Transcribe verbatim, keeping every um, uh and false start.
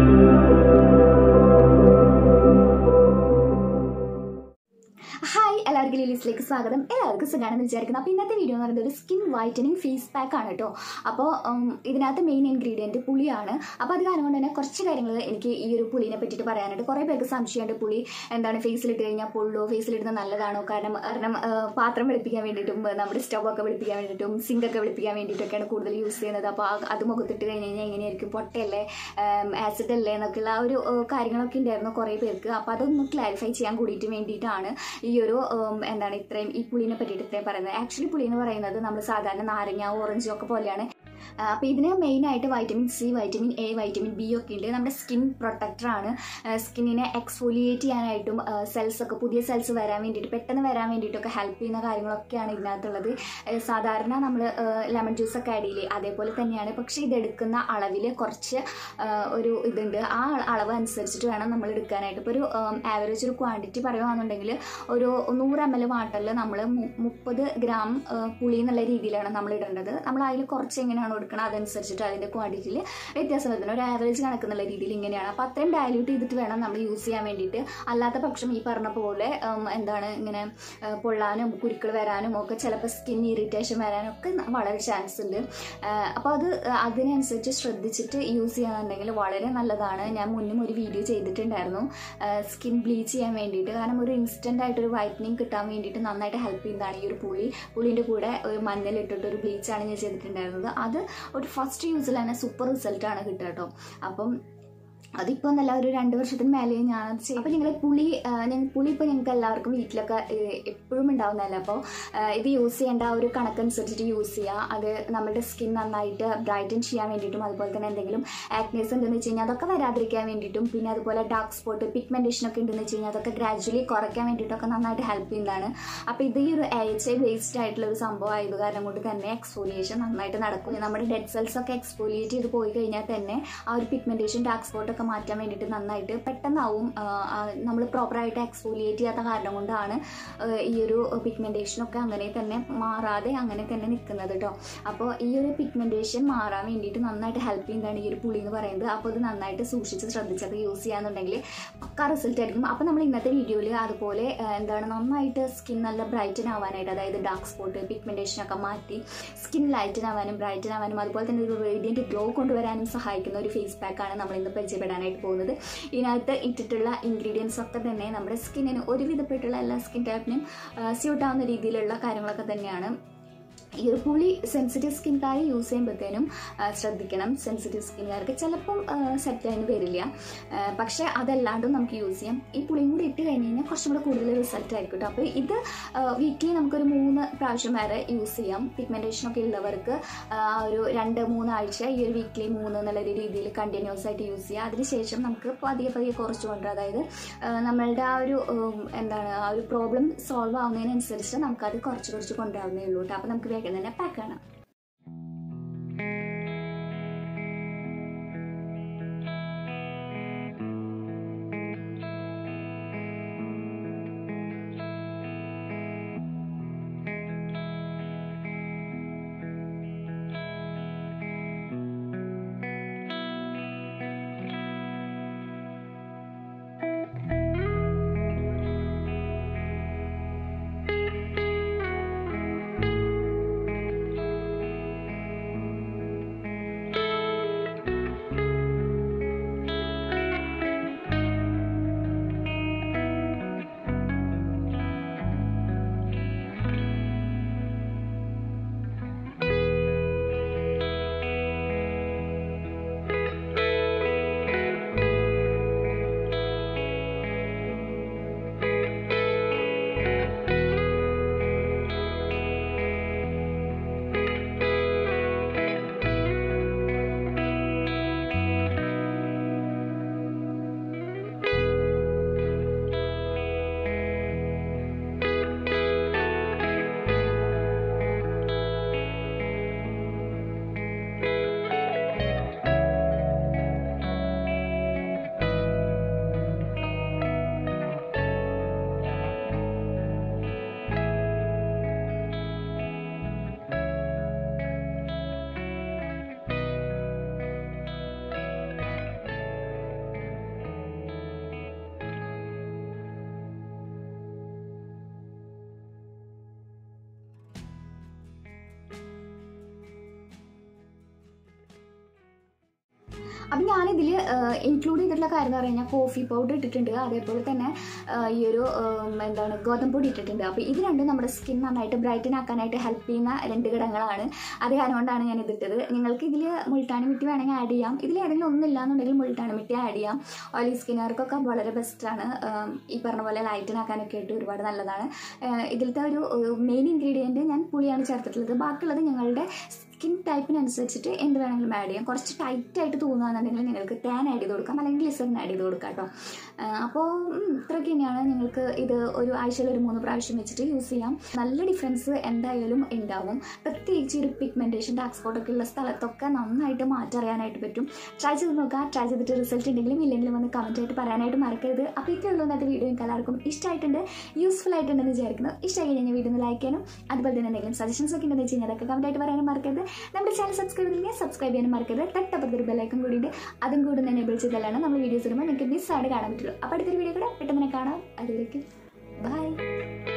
Hi, എല്ലാവർക്കും ലിലീസിലേക്ക് സ്വാഗതം. എല്ലാവർക്കും സുഖമാണെന്ന് വിചാരിക്കുന്നു. അപ്പോൾ ഇന്നത്തെ വീഡിയോ എന്ന് പറയുന്നത് ഒരു സ്കിൻ വൈറ്റനിങ് ഫേസ് പാക്ക് ആണ് കേട്ടോ. അപ്പോൾ ഇതിനകത്ത് മെയിൻ ഇൻഗ്രീഡിയൻറ്റ് പുളിയാണ്. അപ്പോൾ അത് കാരണം കൊണ്ട് തന്നെ കുറച്ച് കാര്യങ്ങൾ എനിക്ക് ഈ ഒരു പുളിനെ പറ്റിയിട്ട് പറയാനായിട്ട് കുറേ പേർക്ക് സംശയമുണ്ട്. പുളി എന്താണ് ഫേസിലിട്ട് കഴിഞ്ഞാൽ പൊള്ളോ, ഫേസിലിടുന്നത് നല്ലതാണോ? കാരണം കാരണം പാത്രം വെളുപ്പിക്കാൻ വേണ്ടിയിട്ടും നമ്മുടെ സ്റ്റൗവൊക്കെ വെളുപ്പിക്കാൻ വേണ്ടിയിട്ടും സിങ്കൊക്കെ വെളുപ്പിക്കാൻ വേണ്ടിയിട്ടൊക്കെയാണ് കൂടുതൽ യൂസ് ചെയ്യുന്നത്. അപ്പോൾ അത് മുഖത്തിട്ട് കഴിഞ്ഞ് കഴിഞ്ഞാൽ എങ്ങനെയായിരിക്കും, പൊട്ടയല്ലേ, ആസിഡ് അല്ലേ എന്നൊക്കെയുള്ള ആ ഒരു കാര്യങ്ങളൊക്കെ ഉണ്ടായിരുന്നു കുറേ പേർക്ക്. അപ്പോൾ അതൊന്ന് ക്ലാരിഫൈ ചെയ്യാൻ കൂടിയിട്ട് വേണ്ടിയിട്ടാണ് ഈ ഒരു എന്താണ് ഇത്രയും ഈ പുളിനെ പറ്റിയിട്ട് ഇത്രയും പറയുന്നത്. ആക്ച്വലി പുളി എന്ന് പറയുന്നത് നമ്മൾ സാധാരണ നാരങ്ങ, ഓറഞ്ചും ഒക്കെ പോലെയാണ്. അപ്പോൾ ഇതിന് മെയിനായിട്ട് vitamin C, vitamin A, vitamin B ഒക്കെ ഉണ്ട്. നമ്മുടെ സ്കിൻ പ്രൊട്ടക്ടറാണ്. സ്കിന്നിനെ എക്സ്ഫോലിയേറ്റ് ചെയ്യാനായിട്ടും സെൽസൊക്കെ പുതിയ സെൽസ് വരാൻ വേണ്ടിയിട്ട് പെട്ടെന്ന് വരാൻ വേണ്ടിയിട്ടൊക്കെ ഹെൽപ്പ് ചെയ്യുന്ന കാര്യങ്ങളൊക്കെയാണ് ഇതിനകത്തുള്ളത്. സാധാരണ നമ്മൾ ലെമൺ ജ്യൂസൊക്കെ ആഡ് ചെയ്യില്ലേ, അതേപോലെ തന്നെയാണ്. പക്ഷേ ഇതെടുക്കുന്ന അളവിൽ കുറച്ച് ഒരു ഇതുണ്ട്. ആ അളവ് അനുസരിച്ചിട്ട് വേണം നമ്മൾ എടുക്കാനായിട്ട്. ഇപ്പോൾ ഒരു ആവറേജ് ഒരു ക്വാണ്ടിറ്റി പറയുകയാണെന്നുണ്ടെങ്കിൽ ഒരു നൂറ് എം എൽ വാട്ടറിൽ നമ്മൾ മുപ്പത് ഗ്രാം പുളി എന്നുള്ള രീതിയിലാണ് നമ്മൾ ഇടേണ്ടത്. നമ്മൾ അതിൽ കുറച്ച് എങ്ങനെയാണോ എടുക്കണം അതനുസരിച്ചിട്ട് അതിൻ്റെ ക്വാണ്ടിറ്റിയിൽ വ്യത്യാസം വരുന്നത്. ഒരു ആവറേജ് കണക്കെന്നുള്ള രീതിയിൽ ഇങ്ങനെയാണ്. അപ്പോൾ അത്രയും ഡയല്യൂട്ട് ചെയ്തിട്ട് വേണം നമ്മൾ യൂസ് ചെയ്യാൻ വേണ്ടിയിട്ട്. അല്ലാത്ത പക്ഷം ഈ പറഞ്ഞ പോലെ എന്താണ് ഇങ്ങനെ പൊള്ളാനും കുരുക്കൾ വരാനും ഒക്കെ ചിലപ്പോൾ സ്കിൻ ഇറിറ്റേഷൻ വരാനും ഒക്കെ വളരെ ചാൻസ് ഉണ്ട്. അപ്പോൾ അത് അതിനനുസരിച്ച് ശ്രദ്ധിച്ചിട്ട് യൂസ് ചെയ്യാന്നുണ്ടെങ്കിൽ വളരെ നല്ലതാണ്. ഞാൻ മുന്നും ഒരു വീഡിയോ ചെയ്തിട്ടുണ്ടായിരുന്നു സ്കിൻ ബ്ലീച്ച് ചെയ്യാൻ വേണ്ടിയിട്ട്. കാരണം ഒരു ഇൻസ്റ്റൻ്റ് ആയിട്ടൊരു വൈറ്റനിങ് കിട്ടാൻ വേണ്ടിയിട്ട് നന്നായിട്ട് ഹെൽപ്പ് ചെയ്യുന്നതാണ് ഈ ഒരു പുളി. പുളിൻ്റെ കൂടെ ഒരു മഞ്ഞളിട്ടിട്ട് ഒരു ബ്ലീച്ചാണ് ഞാൻ ചെയ്തിട്ടുണ്ടായിരുന്നത്. അത് ഒരു ഫസ്റ്റ് യൂസിൽ തന്നെ സൂപ്പർ റിസൾട്ടാണ് കിട്ടുക കേട്ടോ. അപ്പം അതിപ്പോൾ നല്ല ഒരു രണ്ട് വർഷത്തിന് മേലെ ഞാനത് ചെയ്യും. അപ്പോൾ ഞങ്ങൾ പുളി ഞങ്ങൾ പുളി ഇപ്പോൾ ഞങ്ങൾക്ക് എല്ലാവർക്കും വീട്ടിലൊക്കെ എപ്പോഴും ഉണ്ടാവുന്നതല്ല. അപ്പോൾ ഇത് യൂസ് ചെയ്യേണ്ട ഒരു കണക്കനുസരിച്ചിട്ട് യൂസ് ചെയ്യുക. അത് നമ്മുടെ സ്കിൻ നന്നായിട്ട് ബ്രൈറ്റൻ ചെയ്യാൻ വേണ്ടിയിട്ടും അതുപോലെ തന്നെ എന്തെങ്കിലും ആക്നേസ് ഉണ്ടെന്ന് വെച്ച് കഴിഞ്ഞാൽ അതൊക്കെ വരാതിരിക്കാൻ വേണ്ടിയിട്ടും പിന്നെ അതുപോലെ ഡാർക്ക് സ്പോട്ട്, പിഗ്മെൻറ്റേഷൻ ഒക്കെ ഉണ്ടെന്ന് വെച്ച് കഴിഞ്ഞാൽ അതൊക്കെ ഗ്രാജുവലി കുറയ്ക്കാൻ വേണ്ടിയിട്ടൊക്കെ നന്നായിട്ട് ഹെൽപ്പ് ചെയ്യുന്നതാണ്. അപ്പോൾ ഇത് ഈ ഒരു എച്ച് ഐ ബേസ്ഡ് ആയിട്ടുള്ള ഒരു സംഭവം ആയത് കാരണം കൊണ്ട് തന്നെ എക്സ്ഫോലിയേഷൻ നന്നായിട്ട് നടക്കും. നമ്മുടെ ഡെഡ് സെൽസ് ഒക്കെ എക്സ്ഫോലിയേറ്റ് ചെയ്ത് പോയി കഴിഞ്ഞാൽ തന്നെ ആ ഒരു പിഗ്മെൻറ്റേഷൻ, ഡാർക്ക് സ്പോട്ട് ഒക്കെ മാറ്റാൻ വേണ്ടിയിട്ട് നന്നായിട്ട് പെട്ടെന്നാവും. നമ്മൾ പ്രോപ്പറായിട്ട് എക്സ്ഫോലിയേറ്റ് ചെയ്യാത്ത കാരണം കൊണ്ടാണ് ഈ ഒരു പിഗ്മെൻറ്റേഷനൊക്കെ അങ്ങനെ തന്നെ മാറാതെ അങ്ങനെ തന്നെ നിൽക്കുന്നത് കേട്ടോ. അപ്പോൾ ഈ ഒരു പിഗ്മെൻറ്റേഷൻ മാറാൻ വേണ്ടിയിട്ട് നന്നായിട്ട് ഹെൽപ്പ് ചെയ്യുന്നതാണ് ഈ ഒരു പുളി എന്ന് പറയുന്നത്. അപ്പോൾ ഇത് നന്നായിട്ട് സൂക്ഷിച്ച് ശ്രദ്ധിച്ചൊക്കെ യൂസ് ചെയ്യാന്നുണ്ടെങ്കിൽ പക്ക റിസൾട്ട് ആയിരിക്കും. അപ്പോൾ നമ്മൾ ഇന്നത്തെ വീഡിയോയിൽ അതുപോലെ എന്താണ് നന്നായിട്ട് സ്കിൻ നല്ല ബ്രൈറ്റൻ ആവാനായിട്ട്, അതായത് ഡാർക്ക് സ്പോട്ട്, പിഗ്മെൻറ്റേഷനൊക്കെ മാറ്റി സ്കിൻ ലൈറ്റൻ ആവാനും ബ്രൈറ്റൻ ആവാനും അതുപോലെ തന്നെ ഒരു റേഡിയൻറ്റ് ഗ്ലോ കൊണ്ടുവരാനും സഹായിക്കുന്ന ഒരു ഫേസ് പാക്കാണ് നമ്മൾ ഇന്ന് പരിചയപ്പെടാനായിട്ട് പോകുന്നത്. ഇതിനകത്ത് ഇട്ടിട്ടുള്ള ഇൻഗ്രീഡിയൻസ് ഒക്കെ തന്നെ നമ്മുടെ സ്കിന്നിന് ഒരുവിധപ്പെട്ടുള്ള എല്ലാ സ്കിൻ ടൈപ്പിനും സ്യൂട്ടാവുന്ന രീതിയിലുള്ള കാര്യങ്ങളൊക്കെ തന്നെയാണ്. ഈ ഒരു പുളി സെൻസിറ്റീവ് സ്കിൻകാർ യൂസ് ചെയ്യുമ്പോഴത്തേനും ശ്രദ്ധിക്കണം. സെൻസിറ്റീവ് സ്കിൻകാർക്ക് ചിലപ്പം സെറ്റ് ആയി വരില്ല, പക്ഷേ അതല്ലാണ്ടും നമുക്ക് യൂസ് ചെയ്യാം. ഈ പുളിയും കൂടി ഇട്ട് കഴിഞ്ഞ് കഴിഞ്ഞാൽ കുറച്ചും കൂടെ കൂടുതൽ റിസൾട്ട് ആയിരിക്കും കേട്ടോ. അപ്പോൾ ഇത് വീക്കിലി നമുക്കൊരു മൂന്ന് പ്രാവശ്യം വരെ യൂസ് ചെയ്യാം. പിഗ്മെൻറ്റേഷനൊക്കെ ഉള്ളവർക്ക് ഒരു രണ്ട് മൂന്നാഴ്ച ഈ ഒരു വീക്കിലി മൂന്ന് എന്നുള്ള രീതിയിൽ കണ്ടിന്യൂസ് ആയിട്ട് യൂസ് ചെയ്യുക. അതിനുശേഷം നമുക്ക് പതിയെ പതിയെ കുറച്ച് കൊണ്ടുവരാം. അതായത് നമ്മളുടെ ആ ഒരു എന്താണ് ആ ഒരു പ്രോബ്ലം സോൾവ് ആവുന്നതിനനുസരിച്ച് നമുക്കത് കുറച്ച് കുറച്ച് കൊണ്ടുവരാവുന്നേ ഉള്ളൂ കേട്ടോ. അപ്പോൾ നമുക്ക് വേഗം തന്നെ പാക്കാണ്. അപ്പം ഞാനിതിൽ ഇൻക്ലൂഡ് ചെയ്തിട്ടുള്ള കാര്യം എന്ന് പറഞ്ഞു കഴിഞ്ഞാൽ കോഫി പൗഡർ ഇട്ടിട്ടുണ്ട്, അതേപോലെ തന്നെ ഈ ഒരു എന്താണ് ഗോതമ്പ് പൊടി ഇട്ടിട്ടുണ്ട്. അപ്പോൾ ഇത് രണ്ടും നമ്മുടെ സ്കിൻ നന്നായിട്ട് ബ്രൈറ്റൻ ആക്കാനായിട്ട് ഹെൽപ്പ് ചെയ്യുന്ന രണ്ട് ഘടകങ്ങളാണ്. അത് കാരണം കൊണ്ടാണ് ഞാൻ ഇതിട്ടത്. നിങ്ങൾക്ക് ഇതിൽ മുൾട്ടാണി മിട്ടി വേണമെങ്കിൽ ആഡ് ചെയ്യാം. ഇതിൽ ഏതെങ്കിലും ഒന്നില്ല എന്നുണ്ടെങ്കിൽ മുൾട്ടാണി മിട്ടി ആഡ് ചെയ്യാം. ഓയിലി സ്കിന്നുകാർക്കൊക്കെ വളരെ ബെസ്റ്റാണ്. ഈ പറഞ്ഞ പോലെ ലൈറ്റൻ ആക്കാനൊക്കെ ആയിട്ട് ഒരുപാട് നല്ലതാണ്. ഇതിലത്തെ ഒരു മെയിൻ ഇൻഗ്രീഡിയൻറ്റ് ഞാൻ പുളിയാണ് ചേർത്തിട്ടുള്ളത്. ബാക്കിയുള്ളത് ഞങ്ങളുടെ സ്കിൻ ടൈപ്പിനനുസരിച്ചിട്ട് എന്ത് വേണമെങ്കിലും ആഡ് ചെയ്യാം. കുറച്ച് ടൈറ്റായിട്ട് തോന്നുകയാണെന്നുണ്ടെങ്കിൽ നിങ്ങൾക്ക് ടാൻ ആഡ് ചെയ്ത് കൊടുക്കാം, അല്ലെങ്കിൽ ഗ്ലിസറിൻ ആഡ് ചെയ്ത് കൊടുക്കാം കേട്ടോ. അപ്പോൾ ഇത്രയൊക്കെ തന്നെയാണ്. നിങ്ങൾക്ക് ഇത് ഒരു ആഴ്ചയിൽ ഒരു മൂന്ന് പ്രാവശ്യം വെച്ചിട്ട് യൂസ് ചെയ്യാം. നല്ല ഡിഫറൻസ് എന്തായാലും ഉണ്ടാവും. പ്രത്യേകിച്ച് ഒരു പിഗ്മെൻറ്റേഷൻ ഡാർക്ക് സ്പോട്ടൊക്കെ ഉള്ള സ്ഥലത്തൊക്കെ നന്നായിട്ട് മാറ്ററിയാനായിട്ട് പറ്റും. ട്രൈ ചെയ്ത് നോക്കുക. ട്രൈ ചെയ്തിട്ട് റിസൾട്ട് ഉണ്ടെങ്കിലും ഇല്ലെങ്കിലും വന്ന് കമൻറ്റ് ആയിട്ട് പറയാനായിട്ട് മറക്കരുത്. അപ്പോൾ ഇത്രയുള്ളൂ ഇന്നത്തെ വീഡിയോ. എനിക്ക് എല്ലാവർക്കും ഇഷ്ടമായിട്ടുണ്ട്, യൂസ്ഫുൾ ആയിട്ടുണ്ടെന്ന് വിചാരിക്കുന്നു. ഇഷ്ടമായി കഴിഞ്ഞാൽ വീഡിയോ ഒന്ന് ലൈക്ക് ചെയ്യാനും അതുപോലെ തന്നെ എന്തെങ്കിലും സജഷൻസ് ഒക്കെ ഉണ്ടെന്ന് വെച്ച് കഴിഞ്ഞാൽ അതൊക്കെ കമൻറ്റ് ആയിട്ട് പറയാനും മറക്കരുത്. നമ്മുടെ ചാനൽ സബ്സ്ക്രൈബ് ചെയ്തെങ്കിൽ സബ്സ്ക്രൈബ് ചെയ്യാനും മറക്കരുത്. തൊട്ടപ്പുറത്തൊരു ബെല്ലൈക്കൺ കൂടിയിട്ട് അതും കൂടി തന്നെ എനേബിൾ ചെയ്താലാണ് നമ്മൾ വീഡിയോസ് ഇടുമ്പോൾ നിങ്ങൾക്ക് മിസ്സായിട്ട് കാണാൻ പറ്റുള്ളൂ. അപ്പോൾ അടുത്തൊരു വീഡിയോ കൂടെ പെട്ടെന്ന് തന്നെ കാണാം. അതിലേക്ക് ബൈ.